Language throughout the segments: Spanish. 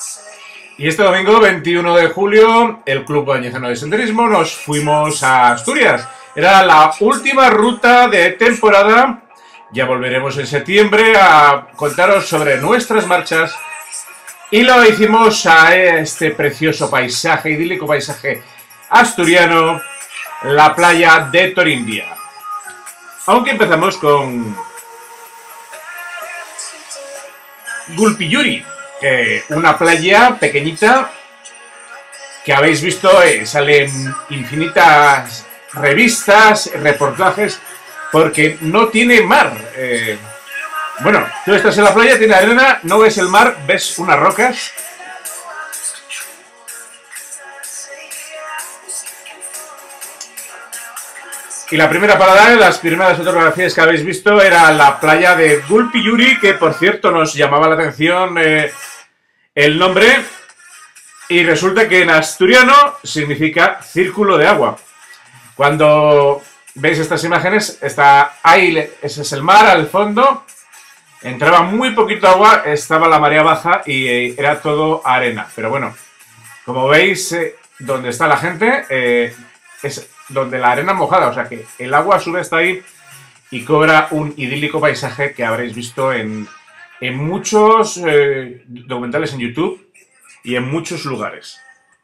Y este domingo, 21 de julio, el Club Bañezano de Senderismo nos fuimos a Asturias. Era la última ruta de temporada. Ya volveremos en septiembre a contaros sobre nuestras marchas. Y lo hicimos a este precioso paisaje, idílico paisaje asturiano, la playa de Torindia. Aunque empezamos con Gulpiyuri, una playa pequeñita que habéis visto, salen infinitas revistas, reportajes, porque no tiene mar. Bueno, tú estás en la playa, tiene arena, no ves el mar, ves unas rocas. Y la primera parada, las primeras fotografías que habéis visto, era la playa de Gulpiyuri, que por cierto nos llamaba la atención el nombre, y resulta que en asturiano significa círculo de agua. Cuando veis estas imágenes, está ahí, ese es el mar al fondo, entraba muy poquito agua, estaba la marea baja y era todo arena. Pero bueno, como veis, donde está la gente, es donde la arena mojada, o sea que el agua sube hasta ahí y cobra un idílico paisaje que habréis visto en muchos documentales en YouTube y en muchos lugares.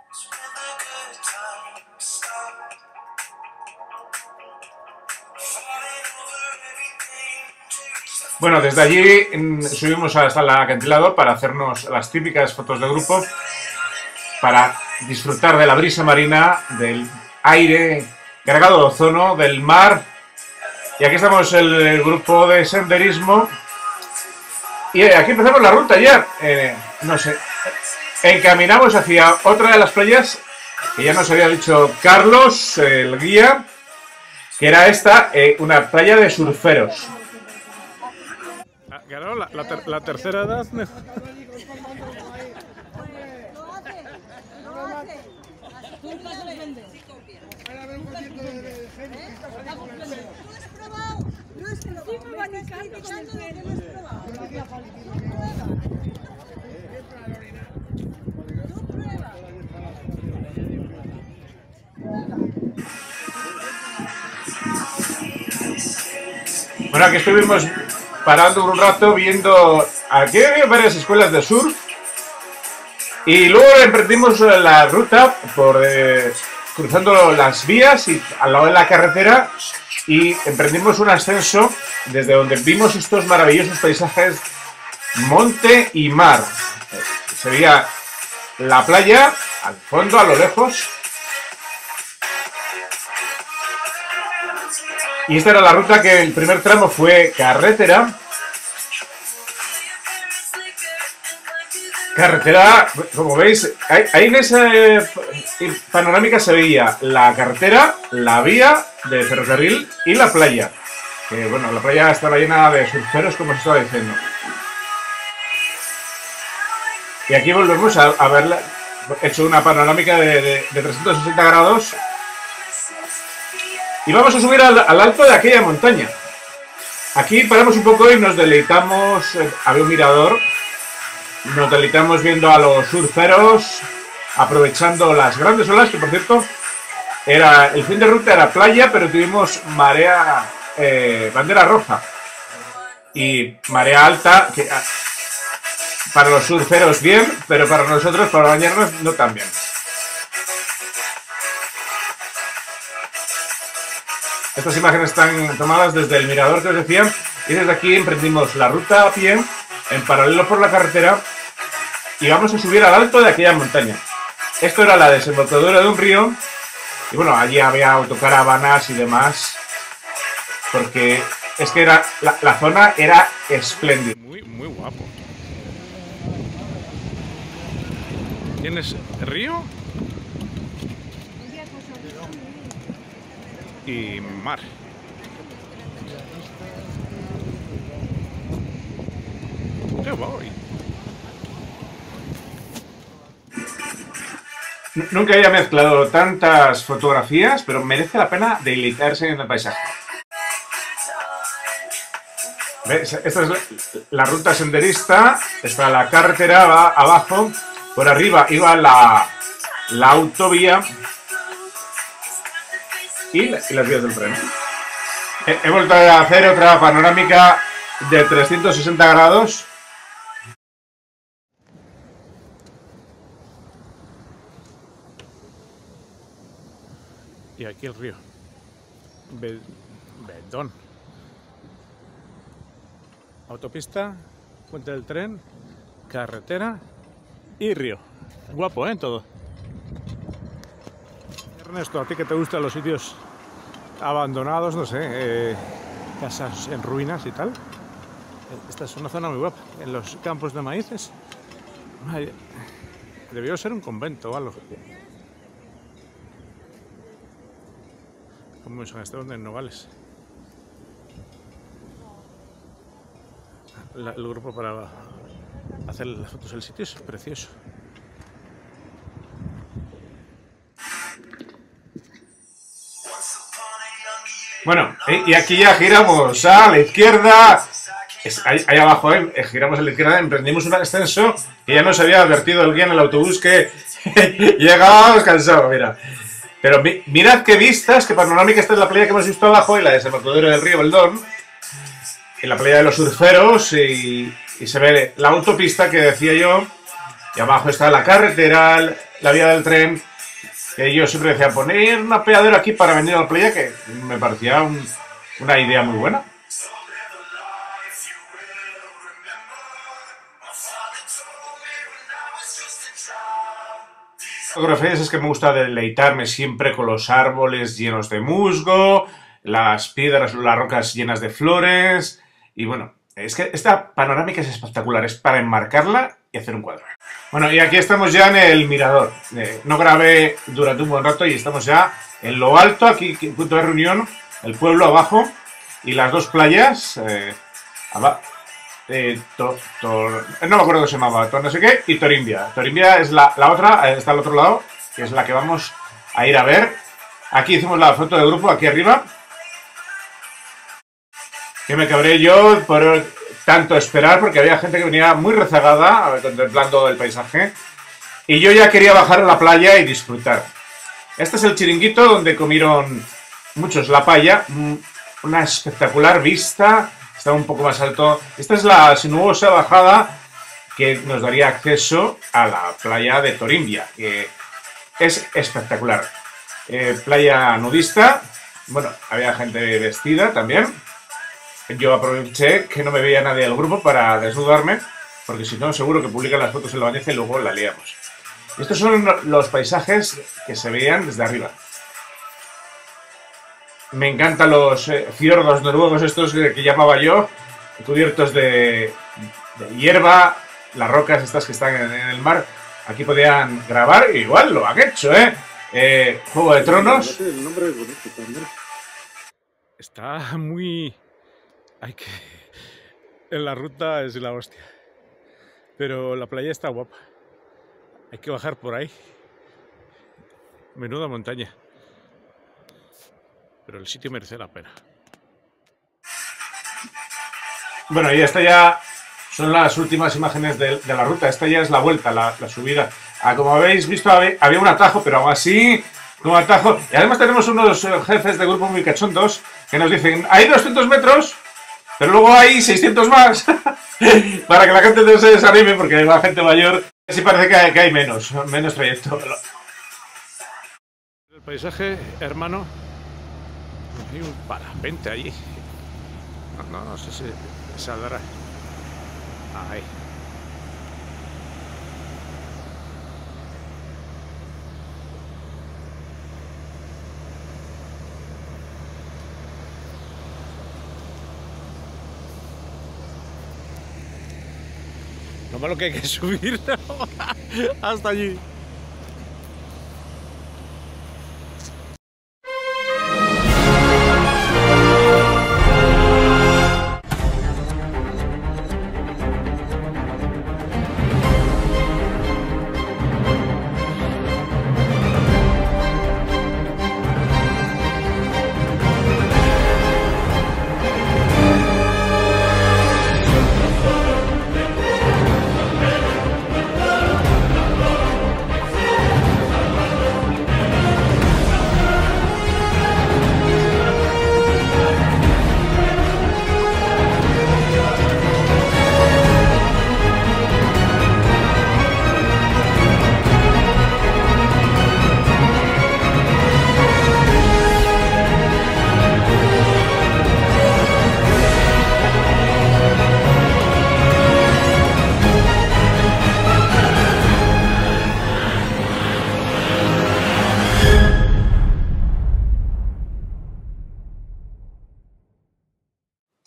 Bueno, desde allí subimos hasta el acantilado para hacernos las típicas fotos de grupo, para disfrutar de la brisa marina, del aire cargado de ozono, del mar. Y aquí estamos el grupo de senderismo. Y aquí empezamos la ruta ya. No sé. Encaminamos hacia otra de las playas que ya nos había dicho Carlos, el guía, que era esta, una playa de surferos. Claro, la tercera edad. Bueno, aquí estuvimos parando un rato viendo. Aquí había varias escuelas de surf. Y luego emprendimos la ruta por cruzando las vías y al lado de la carretera. Y emprendimos un ascenso desde donde vimos estos maravillosos paisajes, monte y mar. Se veía la playa al fondo, a lo lejos. Y esta era la ruta, que el primer tramo fue carretera. Carretera, como veis, ahí en esa panorámica se veía la carretera, la vía de ferrocarril y la playa. Que bueno, la playa estaba llena de surferos, como os estaba diciendo. Y aquí volvemos a haber hecho una panorámica de 360 grados. Y vamos a subir al alto de aquella montaña. Aquí paramos un poco y nos deleitamos. Había un mirador. Nos deleitamos viendo a los surferos, aprovechando las grandes olas, que por cierto, el fin de ruta era playa, pero tuvimos marea, bandera roja. Y marea alta, que para los surferos bien, pero para nosotros, para bañarnos, no tan bien. Estas imágenes están tomadas desde el mirador que os decía, y desde aquí emprendimos la ruta a pie, en paralelo por la carretera, y vamos a subir al alto de aquella montaña. Esto era la desembocadura de un río, y bueno, allí había autocaravanas y demás, porque es que era la zona era espléndida. Muy guapo. Tienes río y mar. ¡Qué guay! Nunca había mezclado tantas fotografías, pero merece la pena deleitarse en el paisaje. ¿Ves? Esta es la ruta senderista, está la carretera abajo, Por arriba iba la autovía y las vías del tren. He vuelto a hacer otra panorámica de 360 grados. Y aquí el río. Bedón. Autopista, puente del tren, carretera y río. Guapo, ¿eh? Todo. Ernesto, ¿a ti que te gustan los sitios abandonados, no sé, casas en ruinas y tal? Esta es una zona muy guapa. En los campos de maíces. Debió ser un convento o algo. ¿Cómo me suena? Este donde en Nogales. El grupo para hacer las fotos del sitio es precioso. Bueno, y aquí ya giramos a la izquierda. Ahí abajo, giramos a la izquierda, emprendimos un ascenso que ya nos había advertido el guía en el autobús que llegábamos cansados, mira. Pero mirad qué vistas, qué panorámica. Esta es la playa que hemos visto abajo y la desembocadura del río Beldón. Y la playa de los surferos y se ve la autopista que decía yo. Y abajo está la carretera, la vía del tren. Que yo siempre decía, poner un apeadero aquí para venir a la playa, que me parecía una idea muy buena. Fotografías es que me gusta deleitarme siempre con los árboles llenos de musgo, las piedras, las rocas llenas de flores. Y bueno, es que esta panorámica es espectacular, es para enmarcarla y hacer un cuadro. Bueno, y aquí estamos ya en el mirador. No grabé durante un buen rato y estamos ya en lo alto, aquí punto de reunión, el pueblo abajo y las dos playas. No me acuerdo cómo se llamaba, no sé qué, y Torimbia. Torimbia es la otra, está al otro lado, que es la que vamos a ir a ver. Aquí hicimos la foto de grupo, aquí arriba. Que me cabré yo por tanto esperar, porque había gente que venía muy rezagada, contemplando el paisaje. Y yo ya quería bajar a la playa y disfrutar. Este es el chiringuito donde comieron muchos la paella. Una espectacular vista. Está un poco más alto. Esta es la sinuosa bajada que nos daría acceso a la playa de Torimbia, que es espectacular. Playa nudista. Bueno, había gente vestida también. Yo aproveché que no me veía nadie del grupo para desnudarme, porque si no, seguro que publican las fotos en la bañeza y luego la liamos. Estos son los paisajes que se veían desde arriba. Me encantan los fiordos noruegos estos que llamaba yo, cubiertos de hierba, las rocas estas que están en el mar. Aquí podían grabar, igual lo han hecho, Juego de Tronos. El nombre es bonito también. Está muy... Hay que... En la ruta es la hostia. Pero la playa está guapa. Hay que bajar por ahí. Menuda montaña. Pero el sitio merece la pena. Bueno, y esta ya son las últimas imágenes de la ruta. Esta ya es la vuelta, la subida. Como habéis visto, había un atajo, pero aún así, un atajo. Y además tenemos unos jefes de grupo muy cachondos que nos dicen, hay 200 metros, pero luego hay 600 más. Para que la gente no se desanime, porque la gente mayor sí parece que hay menos trayecto. El paisaje, hermano, hay un parapente allí. No sé si saldrá. Ahí. Lo malo que hay que subir hasta allí.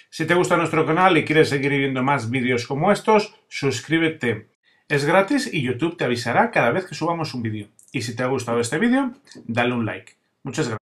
Si te gusta nuestro canal y quieres seguir viendo más vídeos como estos, suscríbete. Es gratis y YouTube te avisará cada vez que subamos un vídeo. Y si te ha gustado este vídeo, dale un like. Muchas gracias.